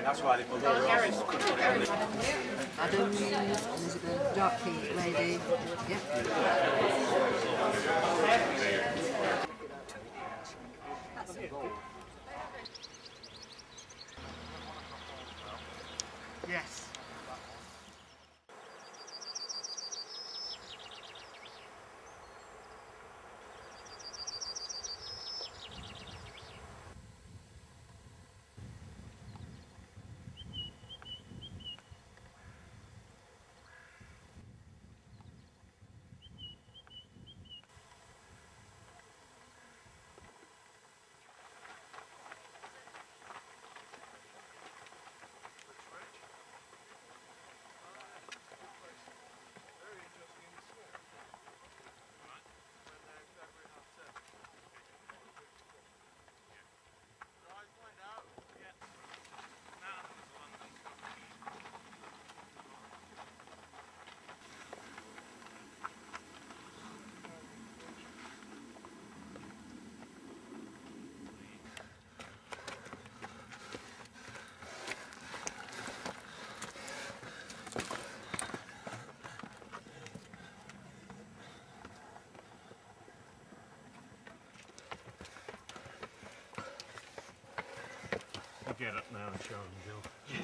That's why they put it. Adam, Elizabeth, dark pink lady. Yeah. Yes. Get up now and show them, Bill.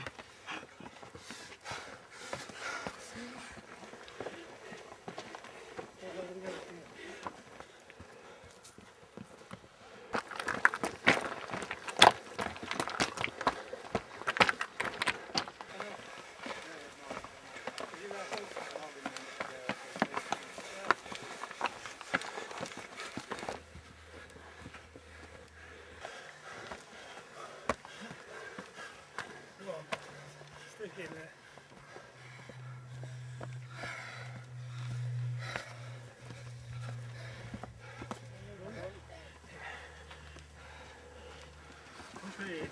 Stick in there. Okay.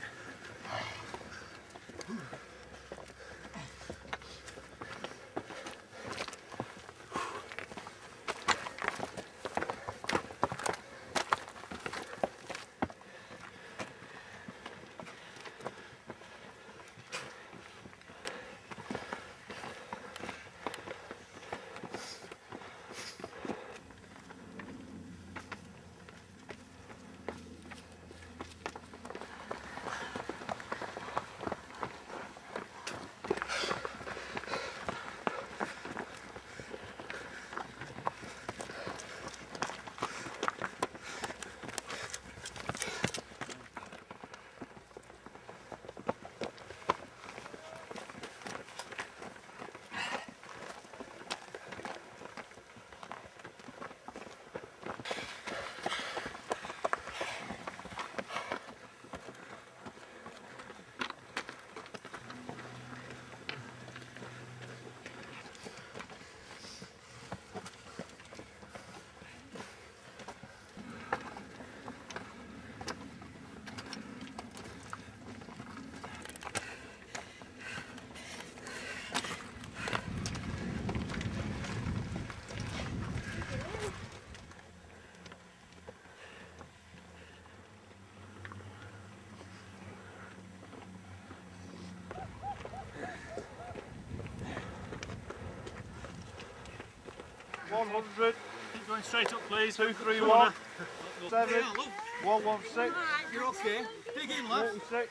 Keep going straight up, please. 231 7 116 You're okay. Dig in, lad. 46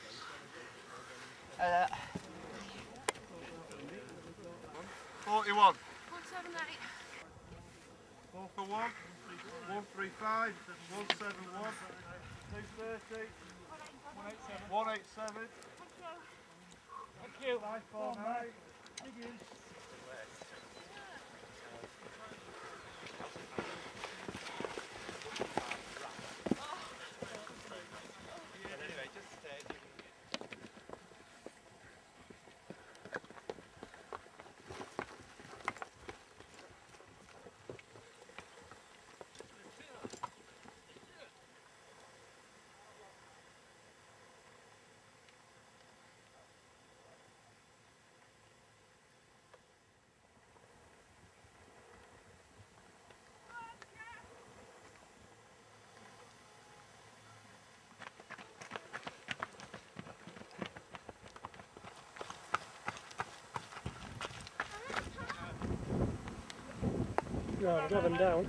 41 178. 4 for 1 135 171 230 187 Thank you. 549 Thank No, I've got them down.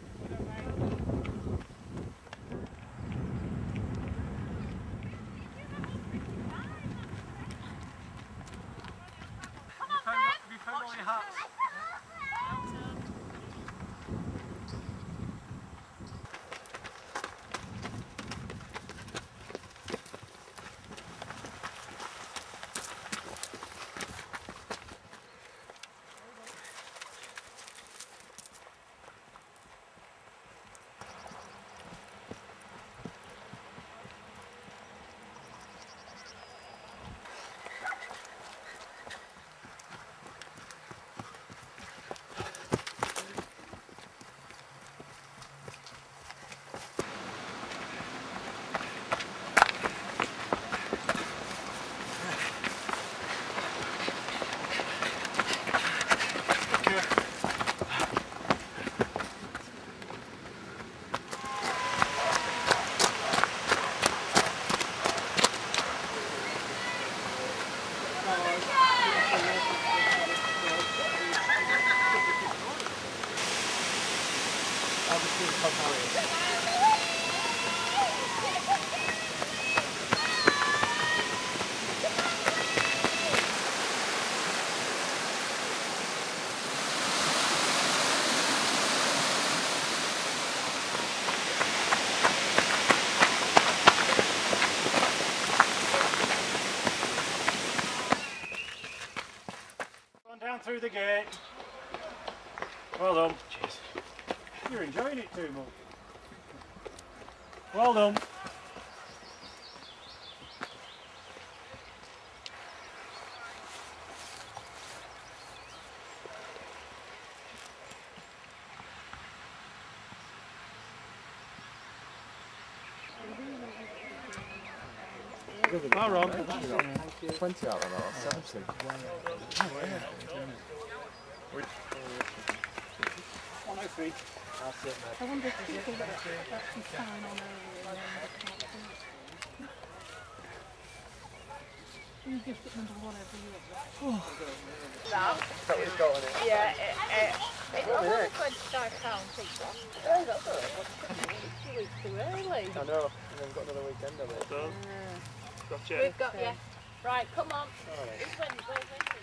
Have you found all your hats? Down through the gate. Well done. Cheers. You're enjoying it too much. Well done. All right. 20 out of that, 70. I wonder if people that actually sign on earlier and then they can't finish. You give it number whatever you want. Yeah, it's only £25 each. Oh, that's all right. 2 weeks too early. I know, and then we've got another weekend of it. Gotcha. We've got you. Right, come on. Who's ready? Where's Wendy?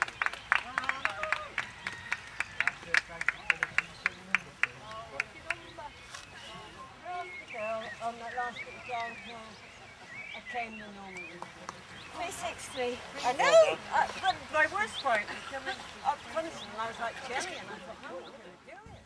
On that last exam, I came the normal. 363. I know! But my worst point was coming up Coniston and I was like jelly and I thought, no, I'm going to do it.